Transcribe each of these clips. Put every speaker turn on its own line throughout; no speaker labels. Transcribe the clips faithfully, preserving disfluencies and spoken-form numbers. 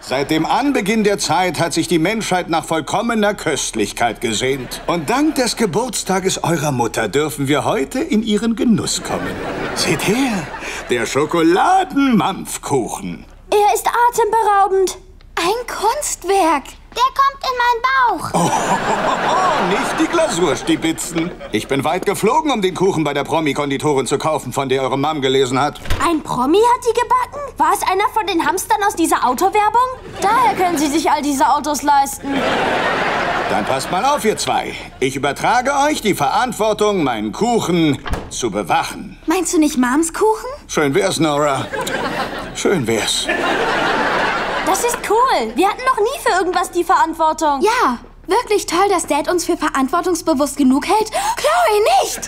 Seit dem Anbeginn der Zeit hat sich die Menschheit nach vollkommener Köstlichkeit gesehnt. Und dank des Geburtstages eurer Mutter dürfen wir heute in ihren Genuss kommen. Seht her, der Schokoladenmampfkuchen.
Er ist atemberaubend.
Ein Kunstwerk.
Der kommt in meinen Bauch.
Oh, oh, oh, oh, nicht die Glasurstibitzen. Ich bin weit geflogen, um den Kuchen bei der Promi-Konditorin zu kaufen, von der eure Mom gelesen hat.
Ein Promi hat die gebacken? War es einer von den Hamstern aus dieser Autowerbung? Daher können sie sich all diese Autos leisten.
Dann passt mal auf, ihr zwei. Ich übertrage euch die Verantwortung, meinen Kuchen zu bewachen.
Meinst du nicht Moms Kuchen?
Schön wär's, Nora. Schön wär's.
Das ist cool. Wir hatten noch nie für irgendwas die Verantwortung.
Ja, wirklich toll, dass Dad uns für verantwortungsbewusst genug hält. Chloe, nicht!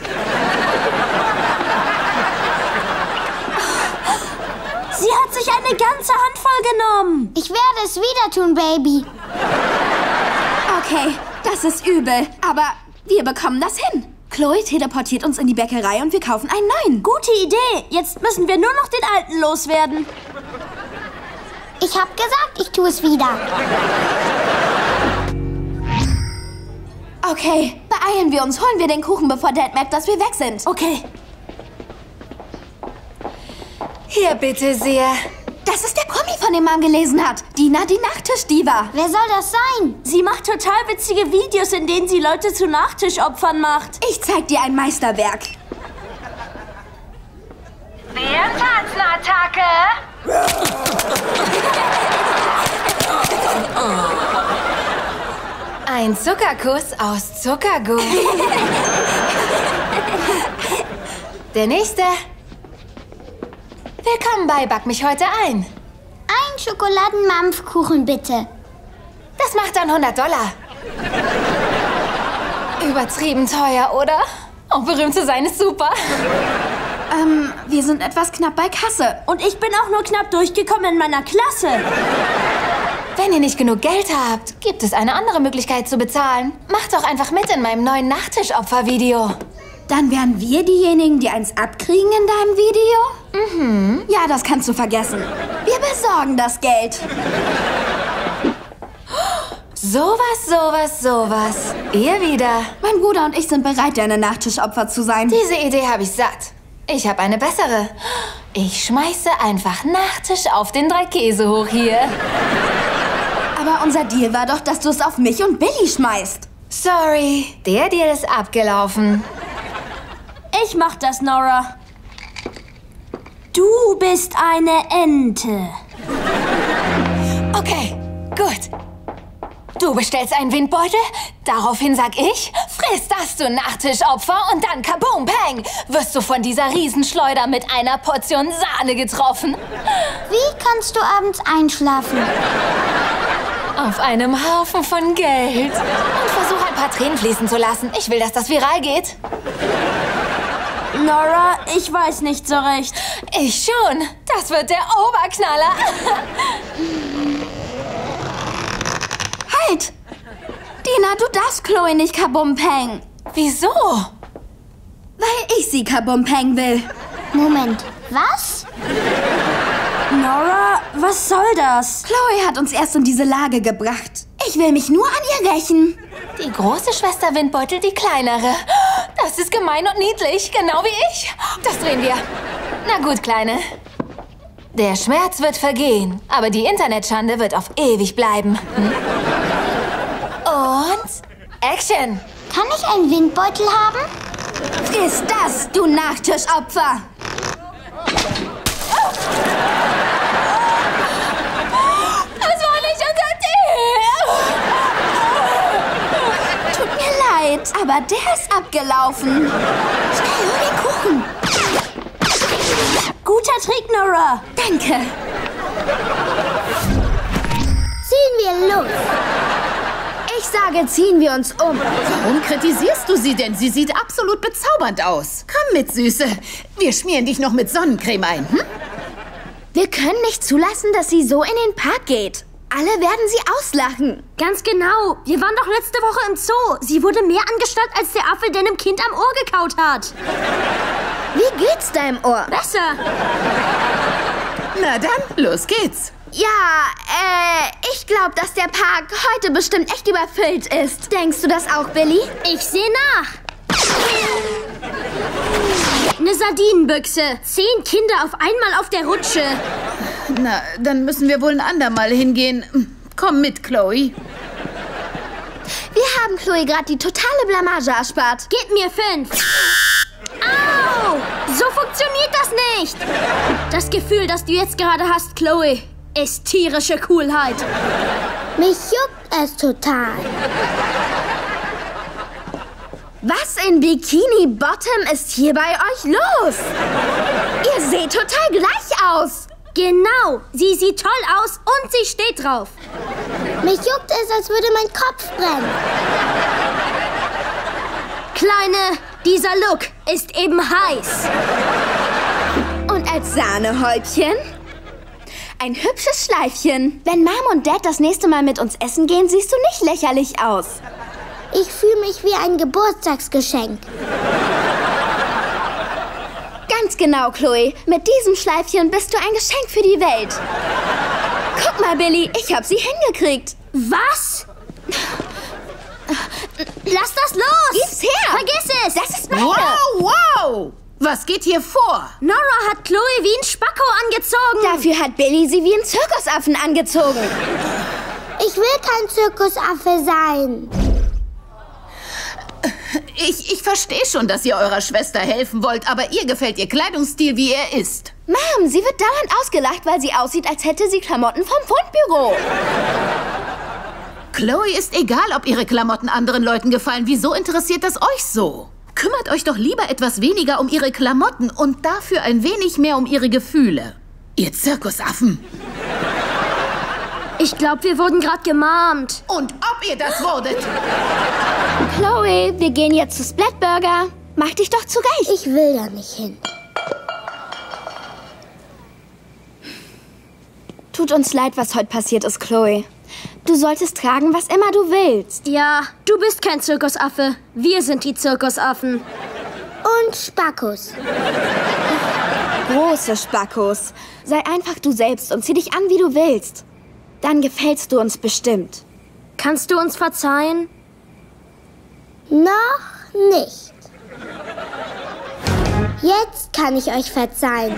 Sie hat sich eine ganze Handvoll genommen.
Ich werde es wieder tun, Baby.
Okay, das ist übel, aber wir bekommen das hin. Chloe teleportiert uns in die Bäckerei und wir kaufen einen neuen.
Gute Idee. Jetzt müssen wir nur noch den alten loswerden.
Ich hab gesagt, ich tue es wieder.
Okay, beeilen wir uns. Holen wir den Kuchen, bevor Dad merkt, dass wir weg sind.
Okay.
Hier, bitte sehr. Das ist der Promi, von dem Mom gelesen hat. Dina, die Nachtischdiva.
Wer soll das sein?
Sie macht total witzige Videos, in denen sie Leute zu Nachtischopfern macht.
Ich zeig dir ein Meisterwerk.
Bärentatzenattacke! Ein Zuckerkuss aus Zuckerguss. Der nächste. Willkommen bei Back mich heute ein.
Ein Schokoladenmampfkuchen, bitte.
Das macht dann hundert Dollar. Übertrieben teuer, oder? Oh, berühmt zu sein ist super.
Ähm, wir sind etwas knapp bei Kasse.
Und ich bin auch nur knapp durchgekommen in meiner Klasse.
Wenn ihr nicht genug Geld habt, gibt es eine andere Möglichkeit zu bezahlen. Macht doch einfach mit in meinem neuen Nachtischopfer-Video.
Dann wären wir diejenigen, die eins abkriegen in deinem Video? Mhm. Ja, das kannst du vergessen. Wir besorgen das Geld.
Sowas, sowas, sowas. Ihr wieder.
Mein Bruder und ich sind bereit, deine Nachtischopfer zu sein.
Diese Idee habe ich satt. Ich habe eine bessere. Ich schmeiße einfach Nachtisch auf den Dreikäse hoch hier.
Aber unser Deal war doch, dass du es auf mich und Billy schmeißt.
Sorry, der Deal ist abgelaufen.
Ich mach das, Nora. Du bist eine Ente.
Okay, gut. Du bestellst einen Windbeutel, daraufhin sag ich, friss das, du Nachtischopfer, und dann kaboom, peng, wirst du von dieser Riesenschleuder mit einer Portion Sahne getroffen.
Wie kannst du abends einschlafen?
Auf einem Haufen von Geld. Und versuch ein paar Tränen fließen zu lassen. Ich will, dass das viral geht.
Nora, ich weiß nicht so recht.
Ich schon. Das wird der Oberknaller.
Halt! Dina, du darfst Chloe nicht kabumpeng.
Wieso?
Weil ich sie kabumpeng will.
Moment, was?
Nora, was soll das?
Chloe hat uns erst in diese Lage gebracht. Ich will mich nur an ihr rächen.
Die große Schwester Windbeutel, die kleinere. Das ist gemein und niedlich, genau wie ich. Das drehen wir. Na gut, Kleine. Der Schmerz wird vergehen, aber die Internetschande wird auf ewig bleiben. Hm? Und Action!
Kann ich einen Windbeutel haben?
Friss das, du Nachtischopfer!
Das war nicht unser Deal!
Tut mir leid, aber der ist abgelaufen. Schnell, hol den Kuchen.
Guter Trick, Nora.
Danke.
Ziehen wir los.
Ich sage, ziehen wir uns um.
Warum kritisierst du sie denn? Sie sieht absolut bezaubernd aus. Komm mit, Süße. Wir schmieren dich noch mit Sonnencreme ein, hm?
Wir können nicht zulassen, dass sie so in den Park geht. Alle werden sie auslachen.
Ganz genau. Wir waren doch letzte Woche im Zoo. Sie wurde mehr angestarrt als der Affe, der einem Kind am Ohr gekaut hat.
Wie geht's deinem Ohr?
Besser.
Na dann, los geht's.
Ja, äh... glaube, dass der Park heute bestimmt echt überfüllt ist. Denkst du das auch, Billy?
Ich sehe nach. Eine Sardinenbüchse. Zehn Kinder auf einmal auf der Rutsche.
Na, dann müssen wir wohl ein andermal hingehen. Komm mit, Chloe.
Wir haben Chloe gerade die totale Blamage erspart.
Gib mir fünf. Au! So funktioniert das nicht. Das Gefühl, das du jetzt gerade hast, Chloe, ist tierische Coolheit.
Mich juckt es total.
Was in Bikini Bottom ist hier bei euch los? Ihr seht total gleich aus.
Genau, sie sieht toll aus und sie steht drauf.
Mich juckt es, als würde mein Kopf brennen.
Kleine, dieser Look ist eben heiß.
Und als Sahnehäubchen? Ein hübsches Schleifchen. Wenn Mom und Dad das nächste Mal mit uns essen gehen, siehst du nicht lächerlich aus.
Ich fühle mich wie ein Geburtstagsgeschenk.
Ganz genau, Chloe. Mit diesem Schleifchen bist du ein Geschenk für die Welt. Guck mal, Billy, ich habe sie hingekriegt.
Was? Lass das los!
Gib's her!
Vergiss es!
Das ist meine!
Wow, wow! Was geht hier vor?
Nora hat Chloe wie ein Spacko angezogen.
Dafür hat Billy sie wie einen Zirkusaffen angezogen.
Ich will kein Zirkusaffe sein.
Ich, ich verstehe schon, dass ihr eurer Schwester helfen wollt, aber ihr gefällt ihr Kleidungsstil, wie er ist.
Mom, sie wird dauernd ausgelacht, weil sie aussieht, als hätte sie Klamotten vom Fundbüro.
Chloe ist egal, ob ihre Klamotten anderen Leuten gefallen. Wieso interessiert das euch so? Kümmert euch doch lieber etwas weniger um ihre Klamotten und dafür ein wenig mehr um ihre Gefühle. Ihr Zirkusaffen.
Ich glaube, wir wurden gerade gemarmt.
Und ob ihr das wurdet?
Chloe, wir gehen jetzt zu Splatburger. Mach dich doch zurecht.
Ich will da nicht hin.
Tut uns leid, was heute passiert ist, Chloe. Du solltest tragen, was immer du willst.
Ja, du bist kein Zirkusaffe. Wir sind die Zirkusaffen.
Und Spackos.
Große Spackos. Sei einfach du selbst und zieh dich an, wie du willst. Dann gefällst du uns bestimmt.
Kannst du uns verzeihen?
Noch nicht. Jetzt kann ich euch verzeihen.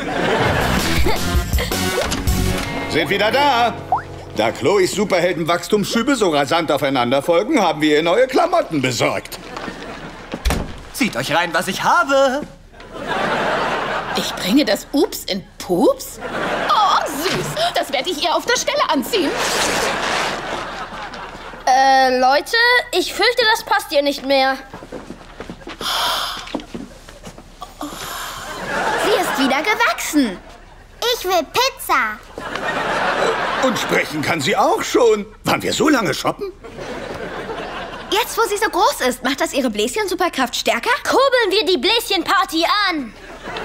Sind wieder da. Da Chloes Superheldenwachstumsschübe so rasant aufeinander folgen, haben wir ihr neue Klamotten besorgt.
Zieht euch rein, was ich habe.
Ich bringe das Ups in Pups? Oh, süß. Das werde ich ihr auf der Stelle anziehen.
Äh, Leute, ich fürchte, das passt ihr nicht mehr.
Sie ist wieder gewachsen.
Ich will Pizza.
Und sprechen kann sie auch schon. Waren wir so lange shoppen?
Jetzt, wo sie so groß ist, macht das ihre Bläschen-Superkraft stärker?
Kurbeln wir die Bläschenparty an.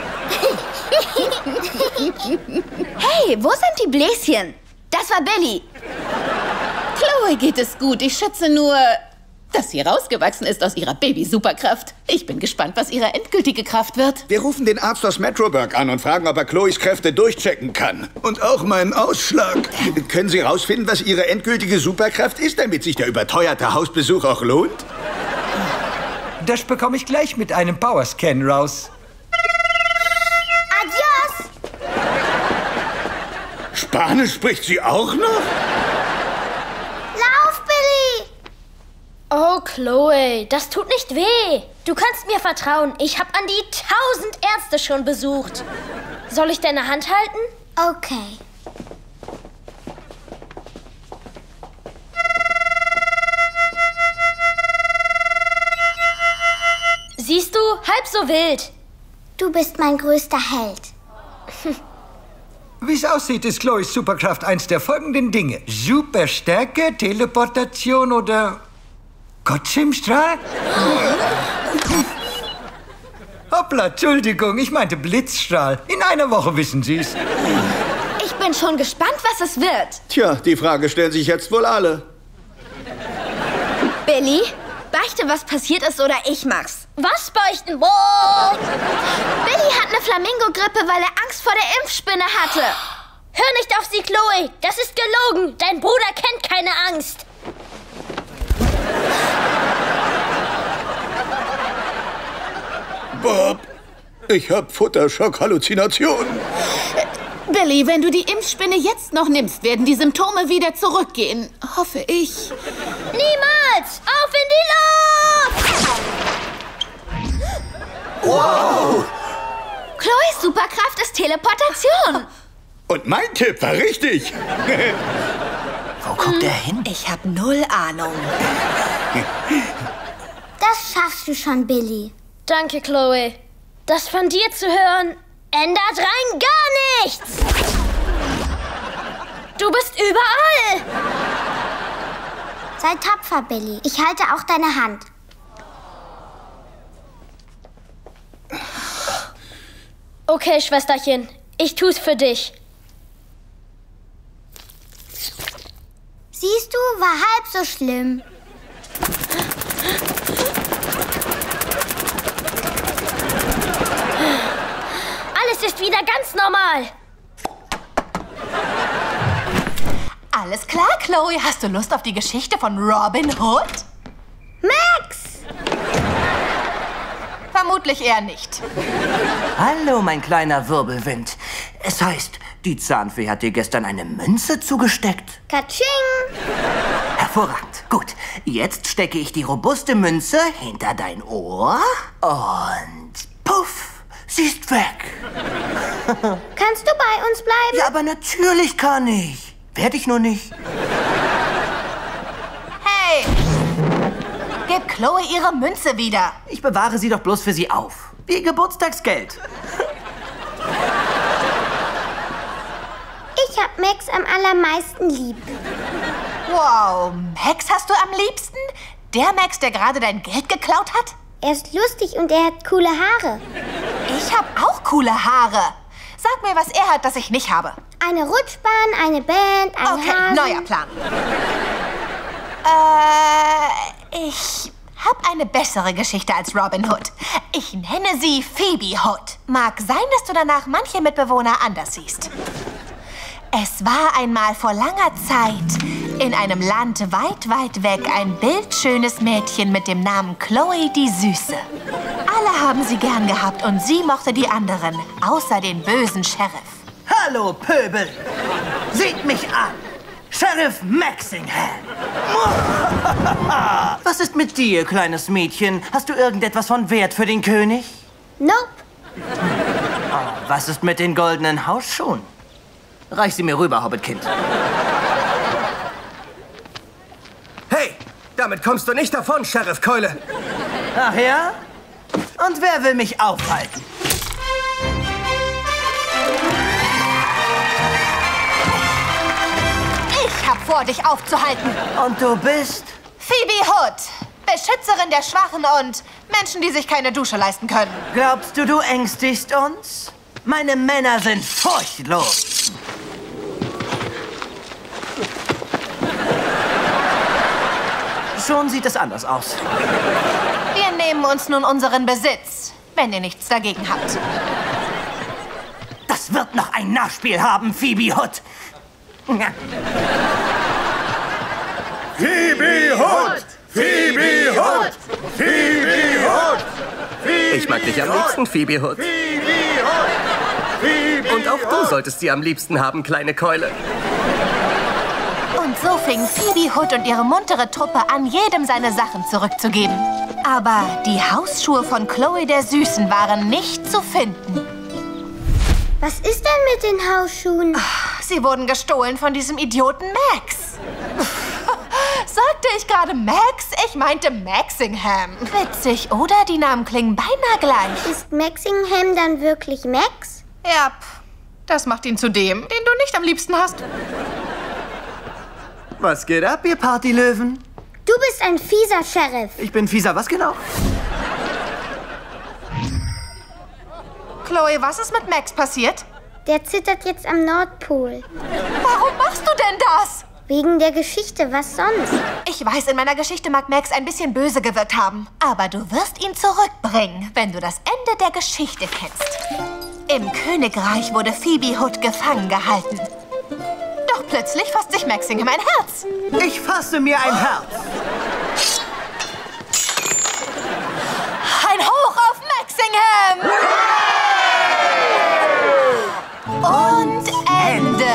Hey, wo sind die Bläschen? Das war Billy.
Chloe geht es gut. Ich schätze nur, dass sie rausgewachsen ist aus ihrer Baby-Superkraft. Ich bin gespannt, was ihre endgültige Kraft wird.
Wir rufen den Arzt aus Metroburg an und fragen, ob er Chloes Kräfte durchchecken kann. Und auch meinen Ausschlag. Können Sie rausfinden, was Ihre endgültige Superkraft ist, damit sich der überteuerte Hausbesuch auch lohnt?
Das bekomme ich gleich mit einem Powerscan raus.
Adios.
Spanisch spricht sie auch noch?
Lauf, Billy.
Oh, Chloe, das tut nicht weh. Du kannst mir vertrauen. Ich habe an die tausend Ärzte schon besucht. Soll ich deine Hand halten?
Okay.
Siehst du, halb so wild.
Du bist mein größter Held.
Wie es aussieht, ist Chloes Superkraft eins der folgenden Dinge. Superstärke, Teleportation oder Gottschimstrahl? Hoppla, Entschuldigung, ich meinte Blitzstrahl. In einer Woche wissen Sie's.
Ich bin schon gespannt, was es wird.
Tja, die Frage stellen sich jetzt wohl alle.
Billy, beichte, was passiert ist, oder ich mach's.
Was beichten? Boah!
Billy hat eine Flamingo-Grippe, weil er Angst vor der Impfspinne hatte.
Hör nicht auf sie, Chloe. Das ist gelogen. Dein Bruder kennt keine keine Angst.
Bob, ich hab Futterschock-Halluzinationen.
Billy, wenn du die Impfspinne jetzt noch nimmst, werden die Symptome wieder zurückgehen. Hoffe ich.
Niemals! Auf in die Luft!
Wow!
Chloes Superkraft ist Teleportation.
Und mein Tipp war richtig.
Wo guckt er hin?
Ich habe null Ahnung.
Das schaffst du schon, Billy.
Danke, Chloe. Das von dir zu hören, ändert rein gar nichts. Du bist überall.
Sei tapfer, Billy. Ich halte auch deine Hand.
Okay, Schwesterchen, ich tu's für dich.
Siehst du, war halb so schlimm.
Alles ist wieder ganz normal.
Alles klar, Chloe. Hast du Lust auf die Geschichte von Robin Hood?
Max!
Vermutlich eher nicht.
Hallo, mein kleiner Wirbelwind. Es heißt, die Zahnfee hat dir gestern eine Münze zugesteckt.
Katsching!
Hervorragend. Gut, jetzt stecke ich die robuste Münze hinter dein Ohr und puff, sie ist weg.
Kannst du bei uns bleiben?
Ja, aber natürlich kann ich. Werde ich nur nicht.
Hey! Gib Chloe ihre Münze wieder.
Ich bewahre sie doch bloß für sie auf. Wie Geburtstagsgeld.
Ich hab Max am allermeisten lieb.
Wow, Max hast du am liebsten? Der Max, der gerade dein Geld geklaut hat?
Er ist lustig und er hat coole Haare.
Ich hab auch coole Haare. Sag mir, was er hat, das ich nicht habe.
Eine Rutschbahn, eine Band, ein
Okay,
Hasen.
neuer Plan. Äh, ich hab eine bessere Geschichte als Robin Hood. Ich nenne sie Phoebe Hood. Mag sein, dass du danach manche Mitbewohner anders siehst. Es war einmal vor langer Zeit in einem Land weit, weit weg ein bildschönes Mädchen mit dem Namen Chloe die Süße. Alle haben sie gern gehabt und sie mochte die anderen, außer den bösen Sheriff.
Hallo, Pöbel. Seht mich an. Sheriff Maxingham. Was ist mit dir, kleines Mädchen? Hast du irgendetwas von Wert für den König?
Nope.
Oh, was ist mit den goldenen Hausschuhen? Reich sie mir rüber, Hobbitkind.
Hey, damit kommst du nicht davon, Sheriff Keule.
Ach ja? Und wer will mich aufhalten?
Ich hab vor, dich aufzuhalten.
Und du bist?
Phoebe Hood, Beschützerin der Schwachen und Menschen, die sich keine Dusche leisten können.
Glaubst du, du ängstigst uns? Meine Männer sind furchtlos. Schon sieht es anders aus.
Wir nehmen uns nun unseren Besitz, wenn ihr nichts dagegen habt.
Das wird noch ein Nachspiel haben, Phoebe Hood.
Phoebe Hood! Phoebe Hood! Phoebe Hood!
Ich mag dich am liebsten, Phoebe Hood. Und auch du solltest sie am liebsten haben, kleine Keule.
Und so fingen Phoebe Hood und ihre muntere Truppe an, jedem seine Sachen zurückzugeben. Aber die Hausschuhe von Chloe der Süßen waren nicht zu finden.
Was ist denn mit den Hausschuhen?
Sie wurden gestohlen von diesem Idioten Max. Sagte ich gerade Max? Ich meinte Maxingham. Witzig, oder? Die Namen klingen beinahe gleich.
Ist Maxingham dann wirklich Max?
Ja, das macht ihn zu dem, den du nicht am liebsten hast.
Was geht ab, ihr Partylöwen?
Du bist ein fieser Sheriff.
Ich bin fieser, was genau?
Chloe, was ist mit Max passiert?
Der zittert jetzt am Nordpol.
Warum machst du denn das?
Wegen der Geschichte, was sonst?
Ich weiß, in meiner Geschichte mag Max ein bisschen böse gewirkt haben. Aber du wirst ihn zurückbringen, wenn du das Ende der Geschichte kennst. Im Königreich wurde Phoebe Hood gefangen gehalten. Doch Plötzlich fasst sich Maxingham ein Herz.
Ich fasse mir ein Herz.
Ein Hoch auf Maxingham! Und Ende.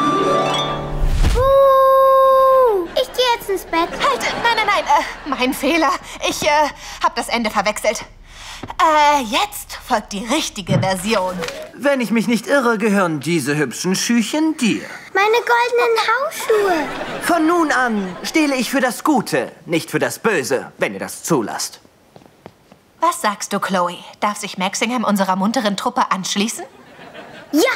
Uh, ich gehe jetzt ins Bett.
Halt, nein, nein, nein, äh, mein Fehler. Ich, äh, hab das Ende verwechselt. Äh, jetzt folgt die richtige Version.
Wenn ich mich nicht irre, gehören diese hübschen Schüchen dir.
Meine goldenen Hausschuhe.
Von nun an stehle ich für das Gute, nicht für das Böse, wenn ihr das zulasst.
Was sagst du, Chloe? Darf sich Maxingham unserer munteren Truppe anschließen?
Ja.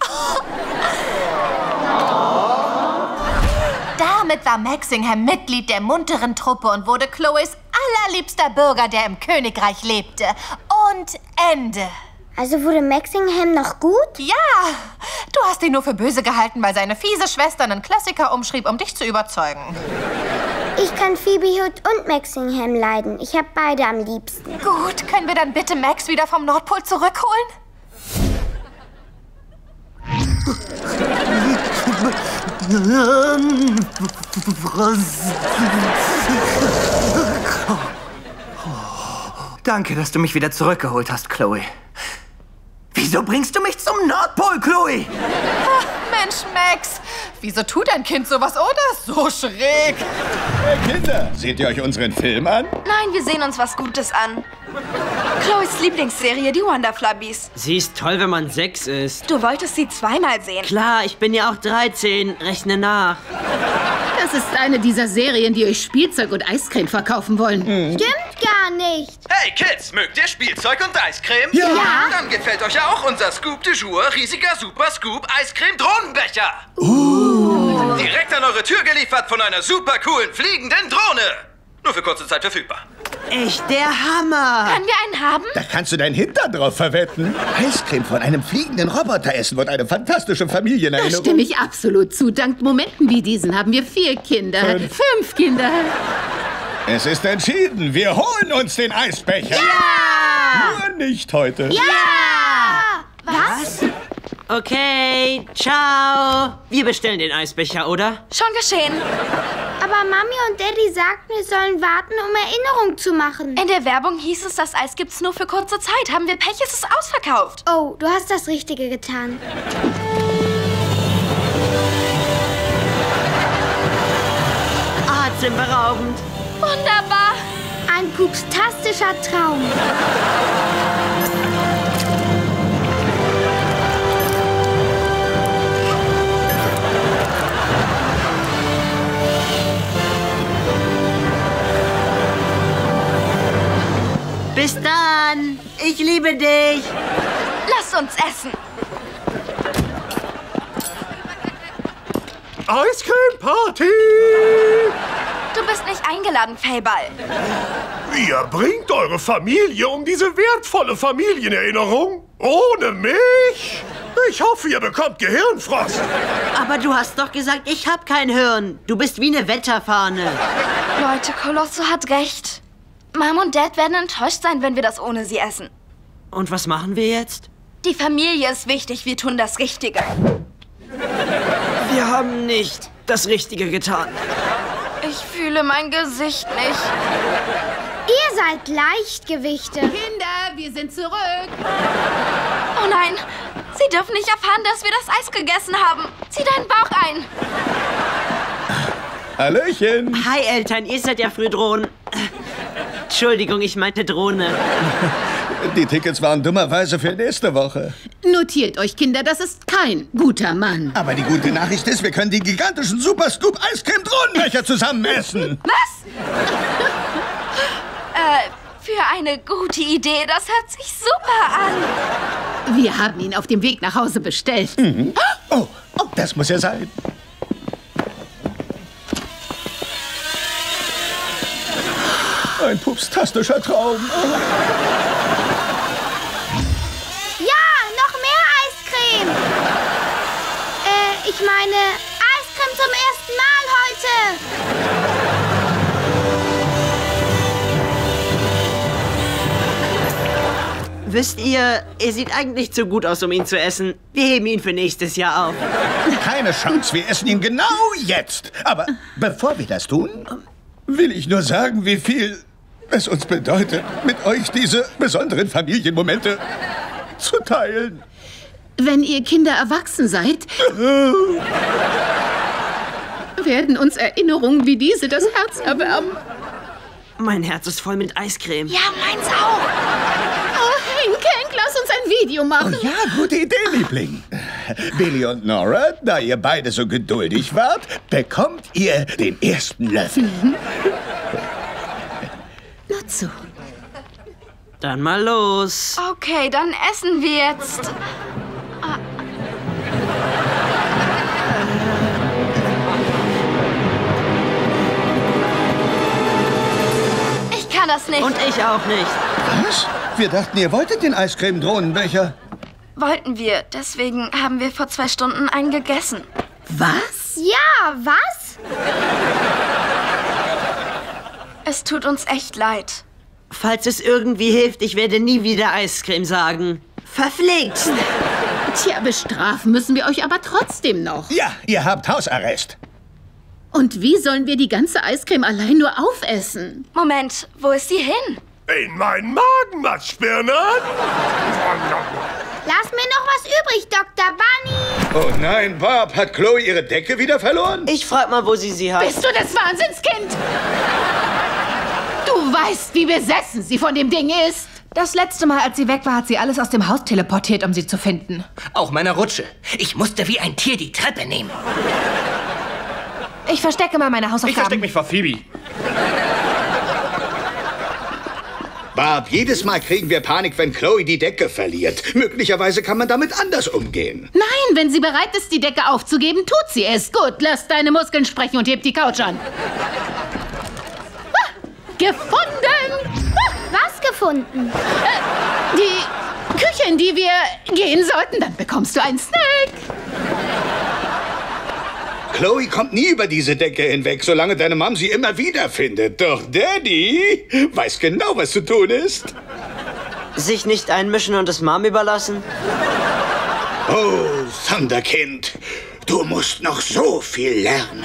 Damit war Maxingham Mitglied der munteren Truppe und wurde Chloes allerliebster Bürger, der im Königreich lebte. Und Ende.
Also wurde Maxingham noch gut?
Ja, du hast ihn nur für böse gehalten, weil seine fiese Schwester einen Klassiker umschrieb, um dich zu überzeugen.
Ich kann Phoebe Hood und Maxingham leiden. Ich habe beide am liebsten.
Gut, können wir dann bitte Max wieder vom Nordpol zurückholen?
Danke, dass du mich wieder zurückgeholt hast, Chloe. Wieso bringst du mich zum Nordpol, Chloe?
Ach, Mensch, Max. Wieso tut ein Kind sowas, oder? So schräg.
Hey Kinder, seht ihr euch unseren Film an?
Nein, wir sehen uns was Gutes an. Chloes Lieblingsserie, die Wonderflubbies.
Sie ist toll, wenn man sechs ist.
Du wolltest sie zweimal sehen.
Klar, ich bin ja auch dreizehn. Rechne nach.
Das ist eine dieser Serien, die euch Spielzeug und Eiscreme verkaufen wollen.
Stimmt gar nicht.
Hey Kids, mögt ihr Spielzeug und Eiscreme?
Ja.
Ja.
Dann gefällt euch ja auch unser Scoop du Jour, riesiger Super Scoop Eiscreme Drohnenbecher.
Uh.
Direkt an eure Tür geliefert von einer super coolen fliegenden Drohne. Nur für kurze Zeit verfügbar.
Echt der Hammer.
Können wir einen haben?
Da kannst du dein Hintern drauf verwetten. Eiscreme von einem fliegenden Roboter essen wird eine fantastische
Da
Familienerinnerung.
stimme ich absolut zu. Dank Momenten wie diesen haben wir vier Kinder.
Fünf.
Fünf Kinder.
Es ist entschieden. Wir holen uns den Eisbecher.
Ja!
Nur nicht heute.
Ja!
Was?
Okay, ciao. Wir bestellen den Eisbecher, oder?
Schon geschehen.
Aber Mami und Daddy sagten, wir sollen warten, um Erinnerung zu machen.
In der Werbung hieß es, das Eis gibt's nur für kurze Zeit. Haben wir Pech, ist es ausverkauft.
Oh, du hast das Richtige getan.
Atemberaubend.
Wunderbar.
Ein pupstastischer Traum.
Bis dann. Ich liebe dich.
Lasst uns essen.
Eiscreme Party!
Du bist nicht eingeladen, Feiball.
Ihr bringt eure Familie um diese wertvolle Familienerinnerung? Ohne mich? Ich hoffe, ihr bekommt Gehirnfrost.
Aber du hast doch gesagt, ich hab kein Hirn. Du bist wie eine Wetterfahne.
Leute, Colosso hat recht. Mom und Dad werden enttäuscht sein, wenn wir das ohne sie essen.
Und was machen wir jetzt?
Die Familie ist wichtig, wir tun das Richtige.
Wir haben nicht das Richtige getan.
Ich fühle mein Gesicht nicht.
Ihr seid Leichtgewichte.
Kinder, wir sind zurück.
Oh nein, sie dürfen nicht erfahren, dass wir das Eis gegessen haben. Zieh deinen Bauch ein.
Hallöchen.
Hi Eltern, ihr seid ja früh Drohnen. Entschuldigung, ich meinte Drohne.
Die Tickets waren dummerweise für nächste Woche.
Notiert euch, Kinder, das ist kein guter Mann.
Aber die gute Nachricht ist, wir können die gigantischen Super Scoop Eiscreme Drohnenbecher zusammen essen.
Was? äh, für eine gute Idee. Das hört sich super an.
Wir haben ihn auf dem Weg nach Hause bestellt.
Mhm. Oh, oh, das muss ja sein. Ein pupstastischer Traum.
Ja, noch mehr Eiscreme. Äh, ich meine, Eiscreme zum ersten Mal heute.
Wisst ihr, er sieht eigentlich zu gut aus, um ihn zu essen. Wir heben ihn für nächstes Jahr auf.
Keine Chance, wir essen ihn genau jetzt. Aber bevor wir das tun, will ich nur sagen, wie viel es uns bedeutet, mit euch diese besonderen Familienmomente zu teilen.
Wenn ihr Kinder erwachsen seid, werden uns Erinnerungen wie diese das Herz erwärmen.
Mein Herz ist voll mit Eiscreme.
Ja, meins auch. Oh, Hank, Hank, lass uns ein Video machen.
Oh ja, gute Idee, Liebling. Billy und Nora, da ihr beide so geduldig wart, bekommt ihr den ersten Löffel.
Nur zu.
Dann mal los.
Okay, dann essen wir jetzt. Ah. Ich kann das nicht.
Und ich auch nicht.
Was? Wir dachten, ihr wolltet den Eiscreme-Drohnenbecher.
Wollten wir. Deswegen haben wir vor zwei Stunden einen gegessen.
Was?
Ja, was?
Es tut uns echt leid.
Falls es irgendwie hilft, ich werde nie wieder Eiscreme sagen. Verflixt!
Tja, bestrafen müssen wir euch aber trotzdem noch.
Ja, ihr habt Hausarrest.
Und wie sollen wir die ganze Eiscreme allein nur aufessen?
Moment, wo ist sie hin?
In meinen Magen, Matschbirnen!
Lass mir noch was übrig, Doktor Bunny.
Oh nein, Bob, hat Chloe ihre Decke wieder verloren?
Ich frag mal, wo sie sie hat.
Bist du das Wahnsinnskind? Du weißt, wie besessen sie von dem Ding ist.
Das letzte Mal, als sie weg war, hat sie alles aus dem Haus teleportiert, um sie zu finden.
Auch meine Rutsche. Ich musste wie ein Tier die Treppe nehmen.
Ich verstecke mal meine Hausaufgaben.
Ich verstecke mich vor Phoebe.
Bob, jedes Mal kriegen wir Panik, wenn Chloe die Decke verliert. Möglicherweise kann man damit anders umgehen.
Nein, wenn sie bereit ist, die Decke aufzugeben, tut sie es. Gut, lass deine Muskeln sprechen und heb die Couch an. Ah, gefunden!
Ah, was gefunden?
Äh, die Küche, in die wir gehen sollten. Dann bekommst du einen Snack.
Chloe kommt nie über diese Decke hinweg, solange deine Mom sie immer wieder findet. Doch Daddy weiß genau, was zu tun ist.
Sich nicht einmischen und es Mom überlassen?
Oh, Thunderkind, du musst noch so viel lernen.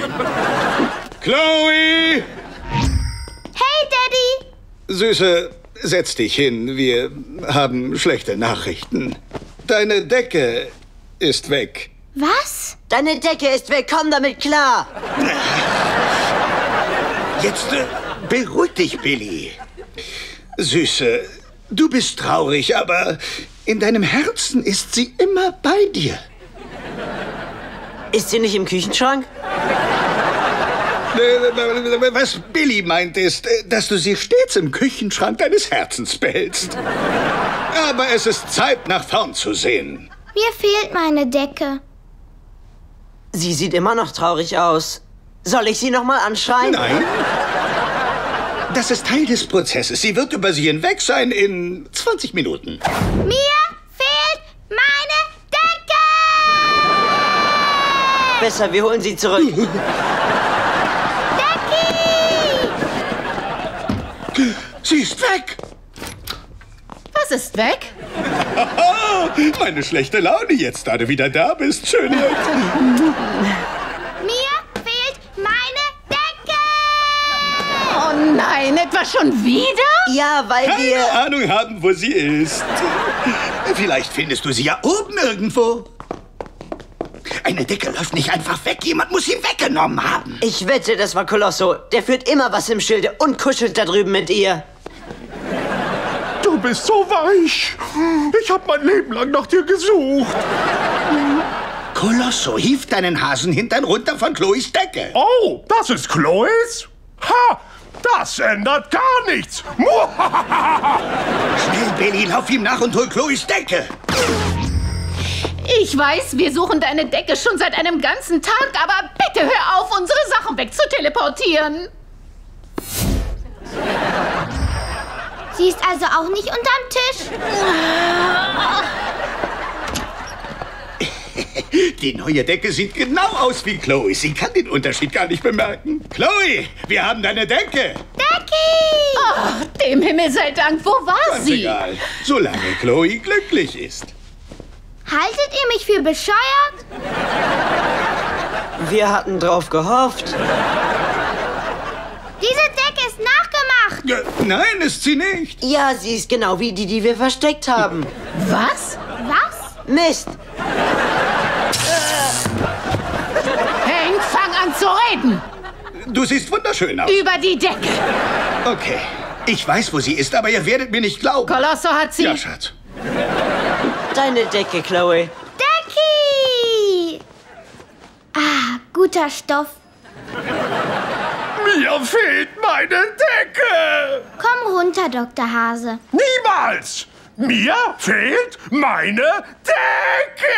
Chloe!
Hey, Daddy!
Süße, setz dich hin. Wir haben schlechte Nachrichten. Deine Decke ist weg.
Was?
Deine Decke ist weg, komm damit klar!
Jetzt äh, beruhig dich, Billy. Süße, du bist traurig, aber in deinem Herzen ist sie immer bei dir.
Ist sie nicht im Küchenschrank?
Was Billy meint ist, dass du sie stets im Küchenschrank deines Herzens behältst. Aber es ist Zeit, nach vorn zu sehen.
Mir fehlt meine Decke.
Sie sieht immer noch traurig aus. Soll ich sie noch mal anschreien?
Nein. Das ist Teil des Prozesses. Sie wird über sie hinweg sein in zwanzig Minuten.
Mir fehlt meine Decke!
Besser, wir holen sie zurück.
Decki!
Sie ist weg!
Was ist weg?
Meine schlechte Laune jetzt, da du wieder da bist, Schönheit.
Mir fehlt meine Decke!
Oh nein, etwa schon wieder?
Ja, weil
Keine
wir...
Ahnung haben, wo sie ist. Vielleicht findest du sie ja oben irgendwo. Eine Decke läuft nicht einfach weg. Jemand muss sie weggenommen haben.
Ich wette, das war Colosso. Der führt immer was im Schilde und kuschelt da drüben mit ihr.
Du bist so weich. Ich habe mein Leben lang nach dir gesucht.
Colosso, hief deinen Hasenhintern runter von Chloes Decke.
Oh, das ist Chloes? Ha, das ändert gar nichts.
Schnell, Billy, lauf ihm nach und hol Chloes Decke.
Ich weiß, wir suchen deine Decke schon seit einem ganzen Tag, aber bitte hör auf, unsere Sachen wegzuteleportieren.
Sie ist also auch nicht unterm Tisch?
Die neue Decke sieht genau aus wie Chloe. Sie kann den Unterschied gar nicht bemerken. Chloe, wir haben deine Decke.
Decki!
Ach, dem Himmel sei Dank, wo war
Ganz
sie?
egal, solange Chloe glücklich ist.
Haltet ihr mich für bescheuert?
Wir hatten drauf gehofft.
Diese Decke ist nachgemacht.
Ja, nein, ist sie nicht.
Ja, sie ist genau wie die, die wir versteckt haben.
Was?
Was?
Mist.
Hank, fang an zu reden.
Du siehst wunderschön aus.
Über die Decke.
Okay, ich weiß, wo sie ist, aber ihr werdet mir nicht glauben.
Colosso hat sie...
Ja, Schatz.
Deine Decke, Chloe.
Decki! Ah, guter Stoff.
Mir fehlt meine Decke!
Komm runter, Doktor Hase.
Niemals! Mir fehlt meine Decke!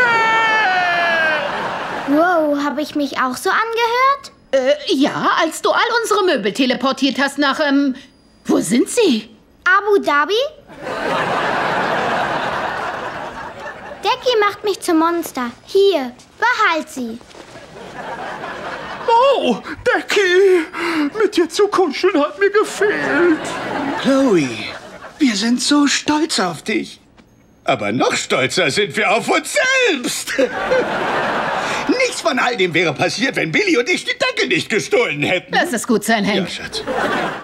Wow, habe ich mich auch so angehört?
Äh, ja, als du all unsere Möbel teleportiert hast nach, ähm... Wo sind sie?
Abu Dhabi? Decki macht mich zum Monster. Hier, behalt sie.
Oh, Decki! Mit dir zu kuscheln hat mir gefehlt.
Chloe, wir sind so stolz auf dich. Aber noch stolzer sind wir auf uns selbst. Nichts von all dem wäre passiert, wenn Billy und ich die Decke nicht gestohlen hätten.
Lass es gut sein, Hank.
Ja, Schatz.